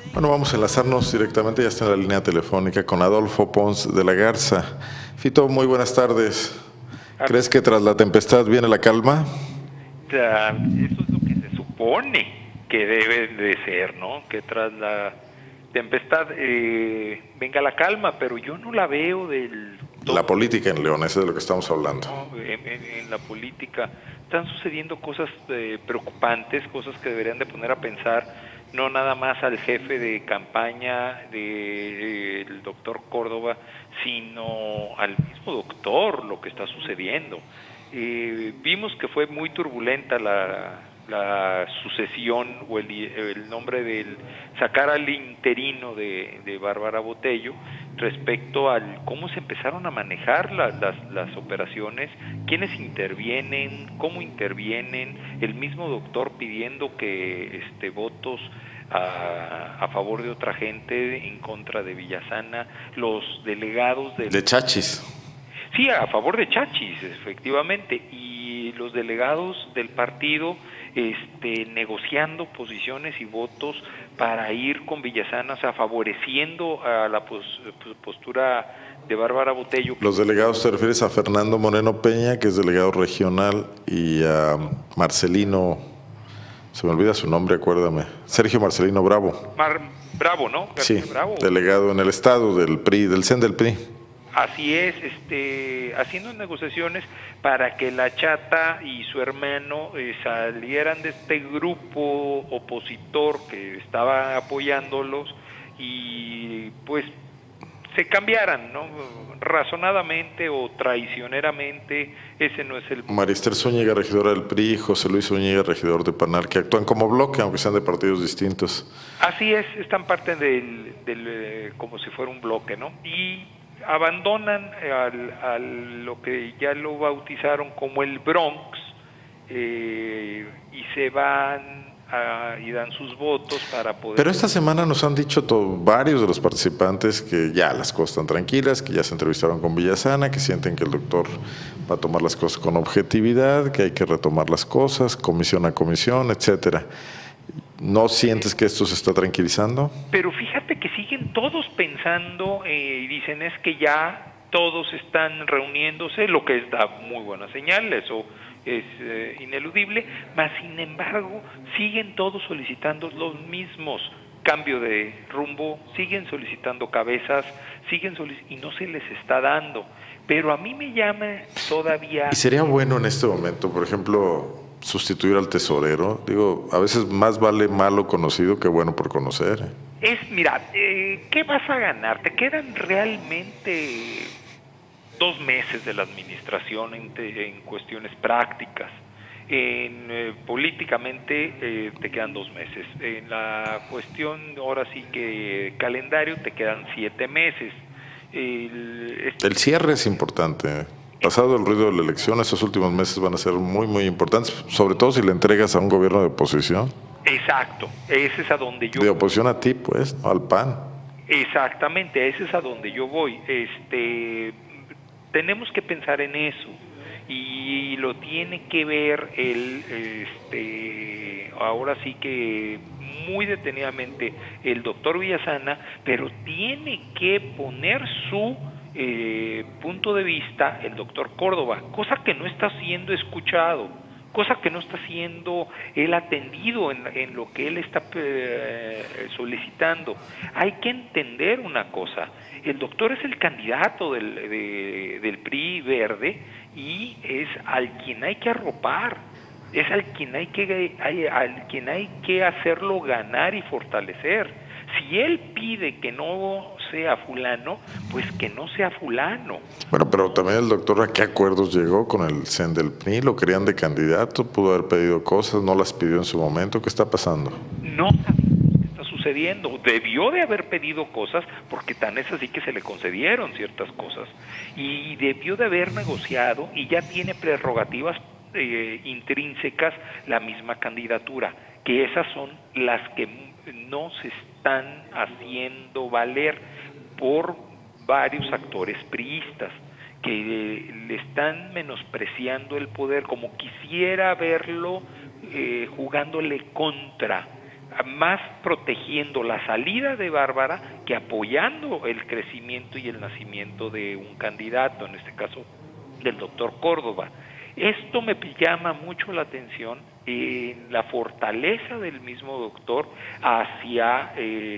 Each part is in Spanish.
Bueno, vamos a enlazarnos directamente, ya está en la línea telefónica con Adolfo Pons de la Garza. Fito, muy buenas tardes. ¿Crees que tras la tempestad viene la calma? Eso es lo que se supone que debe de ser, ¿no? Que tras la tempestad venga la calma, pero yo no la veo del La todo. política en León, eso es de lo que estamos hablando. ¿No? En la política están sucediendo cosas preocupantes, cosas que deberían de poner a pensar no nada más al jefe de campaña del doctor Córdoba, sino al mismo doctor, lo que está sucediendo. Vimos que fue muy turbulenta la sucesión o el nombre del sacar al interino de Bárbara Botello respecto al cómo se empezaron a manejar las operaciones, quiénes intervienen, cómo intervienen, el mismo doctor pidiendo que votos a favor de otra gente en contra de Villasana, los delegados de Chachis. Sí, a favor de Chachis, efectivamente, y los delegados del partido negociando posiciones y votos para ir con Villasana, o sea, favoreciendo a la postura de Bárbara Botello. Los delegados, te refieres a Fernando Moreno Peña, que es delegado regional, y a Marcelino, se me olvida su nombre, acuérdame, Sergio Marcelino Bravo. Bravo, ¿no? Sí, Bravo. delegado en el estado del PRI, del CEN del PRI. Así es, haciendo negociaciones para que la Chata y su hermano salieran de este grupo opositor que estaba apoyándolos y pues se cambiaran, ¿no? Razonadamente o traicioneramente, ese no es el... Marister Zúñiga, regidora del PRI, José Luis Zúñiga, regidor de PANAL, que actúan como bloque, aunque sean de partidos distintos. Así es, están parte del como si fuera un bloque, ¿no? Y abandonan lo que ya lo bautizaron como el Bronx y se van y dan sus votos para poder... Pero esta semana nos han dicho varios de los participantes que ya las cosas están tranquilas, que ya se entrevistaron con Villasana, que sienten que el doctor va a tomar las cosas con objetividad, que hay que retomar las cosas, comisión a comisión, etcétera. ¿No sientes que esto se está tranquilizando? Pero fíjate que siguen todos pensando y dicen es que ya todos están reuniéndose, lo que da muy buena señal, eso es ineludible, mas sin embargo siguen todos solicitando los mismos cambio de rumbo, siguen solicitando cabezas, y no se les está dando. Pero a mí me llama todavía... ¿Y sería bueno en este momento, por ejemplo, sustituir al tesorero? Digo, a veces más vale malo conocido que bueno por conocer. Mira, ¿qué vas a ganar? Te quedan realmente 2 meses de la administración en cuestiones prácticas. Políticamente te quedan 2 meses. En la cuestión, ahora sí que calendario, te quedan 7 meses. El cierre es importante. Pasado el ruido de la elección, esos últimos meses van a ser muy, muy importantes, sobre todo si le entregas a un gobierno de oposición. Exacto, ese es a donde yo... De oposición a ti, pues, no al PAN. Exactamente, ese es a donde yo voy. Tenemos que pensar en eso y lo tiene que ver ahora sí que muy detenidamente el doctor Villasana, pero tiene que poner su punto de vista el doctor Córdoba, cosa que no está siendo escuchado, cosa que no está siendo él atendido en lo que él está solicitando. Hay que entender una cosa, el doctor es el candidato del PRI verde y es al quien hay que arropar, es al quien hay que hacerlo ganar y fortalecer. Si él pide que no sea fulano, pues que no sea fulano. Bueno, pero también el doctor, ¿a qué acuerdos llegó con el CEN del PRI? ¿Lo querían de candidato? ¿Pudo haber pedido cosas? ¿No las pidió en su momento? ¿Qué está pasando? No sabemos qué está sucediendo. Debió de haber pedido cosas, porque tan es así que se le concedieron ciertas cosas. Y debió de haber negociado y ya tiene prerrogativas intrínsecas la misma candidatura, que esas son las que no se están haciendo valer por varios actores priistas que le están menospreciando el poder como quisiera verlo jugándole contra más protegiendo la salida de Bárbara que apoyando el crecimiento y el nacimiento de un candidato, en este caso del doctor Córdoba. Esto me llama mucho la atención en la fortaleza del mismo doctor hacia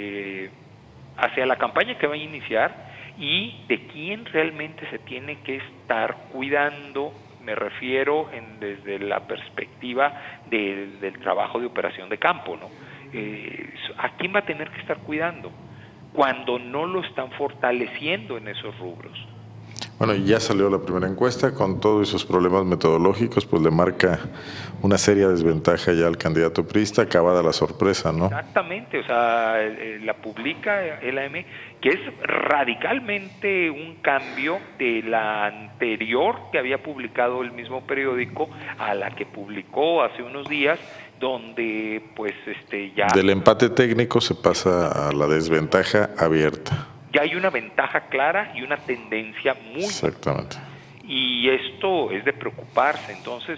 la campaña que va a iniciar y de quién realmente se tiene que estar cuidando. Me refiero desde la perspectiva del trabajo de operación de campo, ¿no? ¿A quién va a tener que estar cuidando cuando no lo están fortaleciendo en esos rubros? Bueno, ya salió la primera encuesta, con todos esos problemas metodológicos, pues le marca una seria desventaja ya al candidato priista, acabada la sorpresa, ¿no? Exactamente, o sea, la publica el AM, que es radicalmente un cambio de la anterior que había publicado el mismo periódico a la que publicó hace unos días, donde pues ya... Del empate técnico se pasa a la desventaja abierta. Ya hay una ventaja clara y una tendencia muy... Exactamente. Y esto es de preocuparse. Entonces,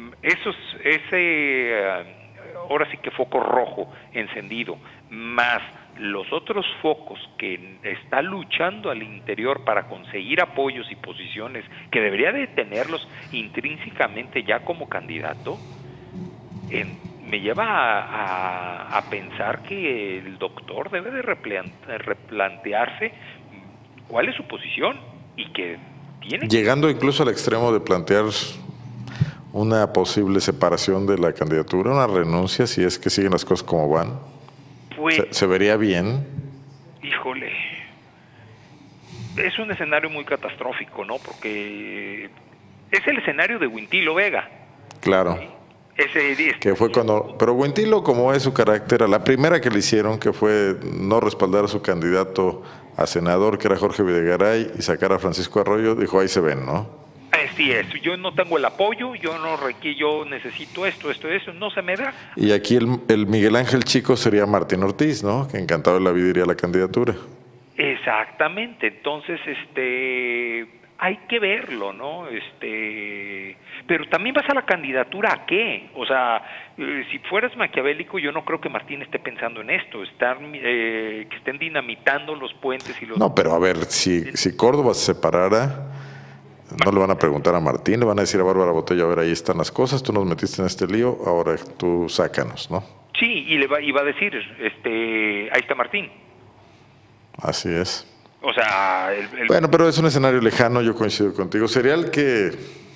ahora sí que foco rojo encendido, más los otros focos que está luchando al interior para conseguir apoyos y posiciones que debería de tenerlos intrínsecamente ya como candidato, me lleva a pensar que el doctor debe de replantearse cuál es su posición y que tiene... Llegando incluso al extremo de plantear una posible separación de la candidatura, una renuncia, si es que siguen las cosas como van. Pues, ¿Se vería bien? Híjole, es un escenario muy catastrófico, ¿no? Porque es el escenario de Wintilo Vega. Claro. ¿Sí? Que fue cuando, pero Wintilo, como es su carácter, a la primera que le hicieron, que fue no respaldar a su candidato a senador, que era Jorge Videgaray, y sacar a Francisco Arroyo, dijo, ahí se ven, ¿no? Así es, yo no tengo el apoyo, yo necesito esto, no se me da. Y aquí el Miguel Ángel Chico sería Martín Ortiz, ¿no? Que encantado de la vida iría a la candidatura. Exactamente, entonces, hay que verlo, ¿no? Pero también vas a la candidatura, ¿a qué? O sea, si fueras maquiavélico, yo no creo que Martín esté pensando en esto, que estén dinamitando los puentes y los... No, pero a ver, si Córdoba se separara, no le van a preguntar a Martín, le van a decir a Bárbara Botello, a ver, ahí están las cosas, tú nos metiste en este lío, ahora tú sácanos, ¿no? Sí, y va a decir, ahí está Martín. Así es. O sea... Bueno, pero es un escenario lejano, yo coincido contigo. Sería el que,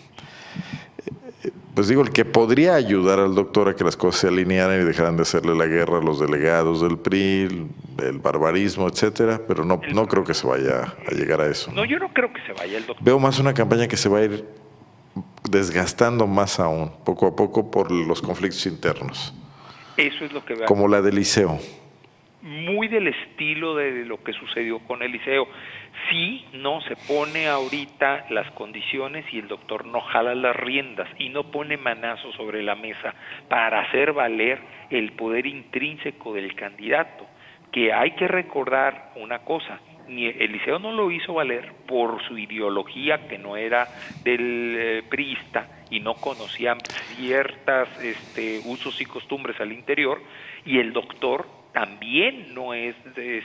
pues digo, el que podría ayudar al doctor a que las cosas se alinearan y dejaran de hacerle la guerra a los delegados del PRI, el barbarismo, etcétera, pero no creo que se vaya a llegar a eso. No, yo no creo que se vaya el doctor. Veo más una campaña que se va a ir desgastando más aún, poco a poco, por los conflictos internos. Eso es lo que veo. Como la de Eliseo. Muy del estilo de lo que sucedió con Eliseo. Si no se pone ahorita las condiciones y el doctor no jala las riendas y no pone manazo sobre la mesa para hacer valer el poder intrínseco del candidato, que hay que recordar una cosa, Eliseo no lo hizo valer por su ideología, que no era del priista y no conocía ciertas usos y costumbres al interior, y el doctor también no es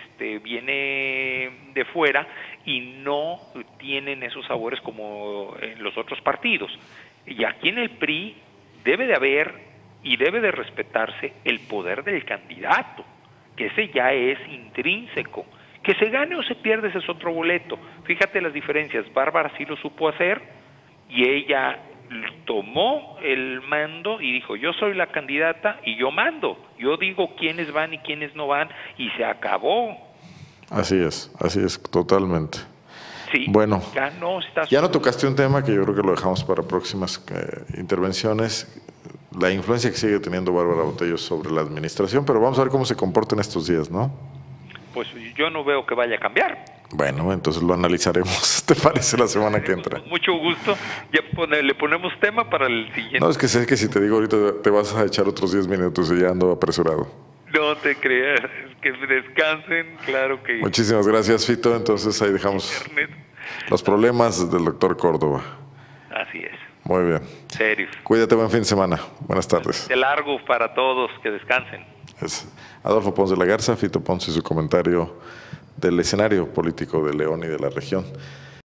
viene de fuera y no tienen esos sabores como en los otros partidos. Y aquí en el PRI debe de haber y debe de respetarse el poder del candidato, que ese ya es intrínseco. Que se gane o se pierde, ese es otro boleto. Fíjate las diferencias. Bárbara sí lo supo hacer y ella tomó el mando y dijo, yo soy la candidata y yo mando, yo digo quiénes van y quiénes no van, y se acabó. Así es, totalmente. Sí, bueno, ya no tocaste un tema que yo creo que lo dejamos para próximas intervenciones, la influencia que sigue teniendo Bárbara Botello sobre la administración, pero vamos a ver cómo se comporta en estos días, ¿no? Pues yo no veo que vaya a cambiar. Bueno, entonces lo analizaremos, ¿te parece, la semana que entra? Con mucho gusto, ya le ponemos tema para el siguiente. No, es que sé que si te digo ahorita te vas a echar otros 10 minutos y ya ando apresurado. No te creas, que descansen, claro que... Muchísimas gracias, Fito, entonces ahí dejamos los problemas del doctor Córdoba. Así es. Muy bien. Serio. Cuídate, buen fin de semana. Buenas tardes. De largo para todos, que descansen. Es Adolfo Ponce de la Garza, Fito Ponce y su comentario del escenario político de León y de la región.